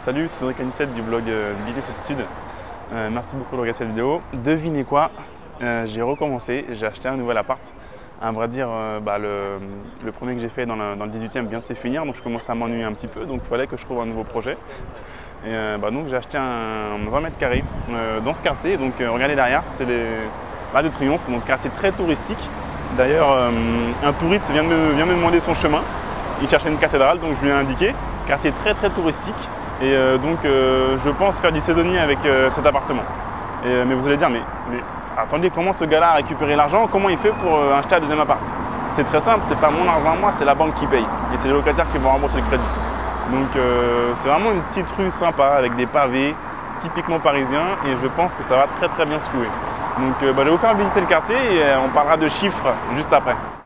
Salut, c'est Cédric Anissette du blog Business Attitude. Merci beaucoup de regarder cette vidéo. Devinez quoi, j'ai recommencé, j'ai acheté un nouvel appart. À vrai dire, le premier que j'ai fait dans le 18e vient de se finir, donc je commence à m'ennuyer un petit peu, donc il fallait que je trouve un nouveau projet. Et donc j'ai acheté un 20 mètres carrés dans ce quartier. Donc regardez derrière, c'est l'Arc de Triomphe, donc quartier très touristique. D'ailleurs, un touriste vient de me demander son chemin. Il cherchait une cathédrale, donc je lui ai indiqué. Quartier très touristique. Et donc je pense faire du saisonnier avec cet appartement. Mais vous allez dire, mais attendez, comment ce gars-là a récupéré l'argent? Comment il fait pour acheter un deuxième appart? C'est très simple, c'est pas mon argent à moi, c'est la banque qui paye. Et c'est les locataires qui vont rembourser le crédit. Donc c'est vraiment une petite rue sympa avec des pavés typiquement parisiens et je pense que ça va très bien se louer. Donc je vais vous faire visiter le quartier et on parlera de chiffres juste après.